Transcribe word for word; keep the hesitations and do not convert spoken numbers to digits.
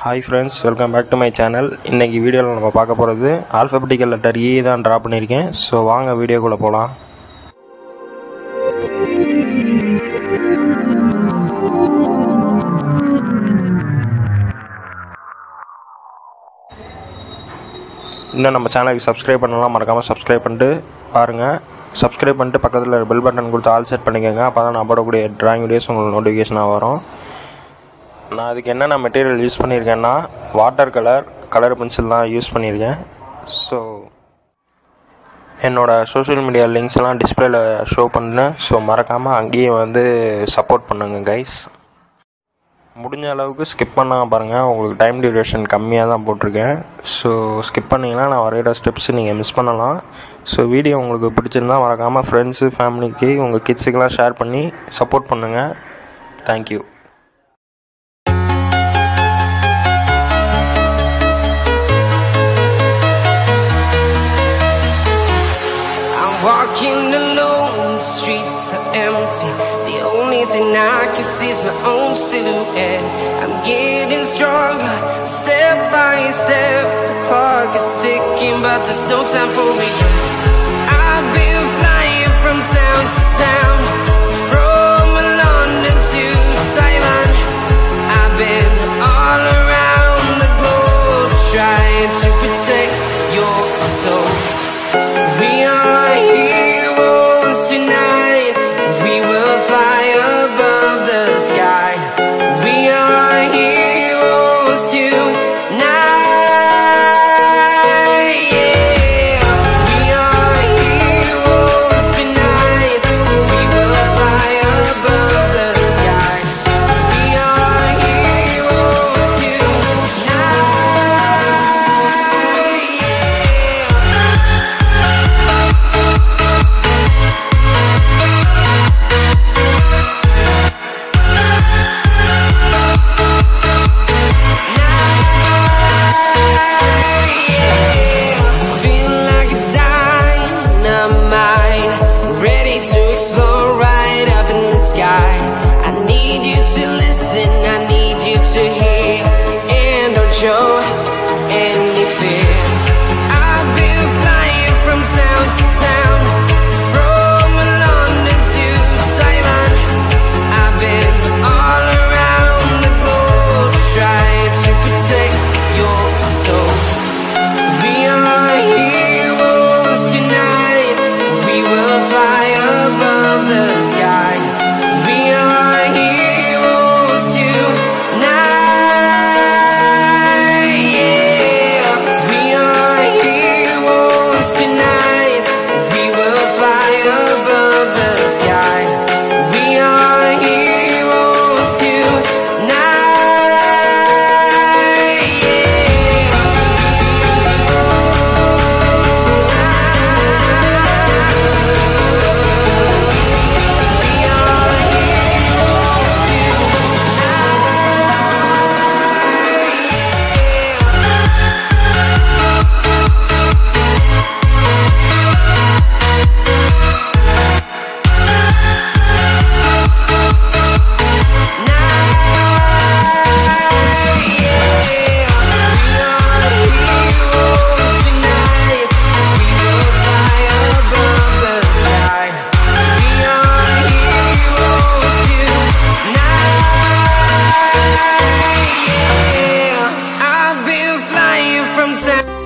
Hi friends, welcome back to my channel. இன்னைக்கு வீடியோல நம்ம பார்க்க போறது ஆல்பபெட்டிக்கல் லெட்டர் E தான் டிரா பண்ணிருக்கேன். சோ வாங்க வீடியோக்குள்ள போலாம். இன்னும் நம்ம சேனலுக்கு சப்ஸ்கிரைப் பண்ணலாம், மறக்காம சப்ஸ்கிரைப் பண்ணிட்டு பாருங்க. சப்ஸ்கிரைப் பண்ணிட்டு பக்கத்துல பெல் பட்டன் கொடுத்து ஆல் செட் பண்ணிக்கங்க. அப்பதான் நான் போடக்கூடிய டிராயிங் வீடியோஸ் உங்களுக்கு நோட்டிஃபிகேஷனா வரும். நான் அதுக்கு என்னென்ன மெட்டீரியல் யூஸ் பண்ணியிருக்கேன்னா வாட்டர் கலர் கலர் பென்சில் தான் யூஸ் பண்ணியிருக்கேன். ஸோ என்னோடய சோஷியல் மீடியா லிங்க்ஸ்லாம் டிஸ்பிளேல ஷோ பண்ணேன். ஸோ மறக்காமல் அங்கேயே வந்து சப்போர்ட் பண்ணுங்க கைஸ். முடிஞ்ச அளவுக்கு ஸ்கிப் பண்ணாமல் பாருங்கள், உங்களுக்கு டைம் டியூரேஷன் கம்மியாக தான் போட்டிருக்கேன். ஸோ ஸ்கிப் பண்ணிங்கன்னா நான் வரைகிற ஸ்டெப்ஸ் நீங்கள் மிஸ் பண்ணலாம். ஸோ வீடியோ உங்களுக்கு பிடிச்சிருந்தா மறக்காமல் ஃப்ரெண்ட்ஸு ஃபேமிலிக்கு உங்கள் கிட்ஸுக்கெலாம் ஷேர் பண்ணி சப்போர்ட் பண்ணுங்கள். Thank you. Walking alone, the streets are empty. The only thing I can see is my own silhouette. I'm getting stronger, step by step. The clock is ticking, but there's no time for regrets. I've been flying from town to town, from London to Taiwan. I've been all around the globe, trying to protect your soul. We are heroes tonight. We will fly above the sky. We are heroes tonight. Yeah. We are heroes tonight. We will fly above the sky. We are heroes tonight. Ready to explore right up in the sky. I need you to listen, I need you to hear, and don't show any fear. I've been flying from town to town, from London to Taiwan. I've been all around the globe, trying to protect your soul. We are heroes tonight. We will fly above the sky. We are heroes tonight. Yeah. We are heroes tonight. We will fly above the sky. We are heroes tonight. I've been flying from town.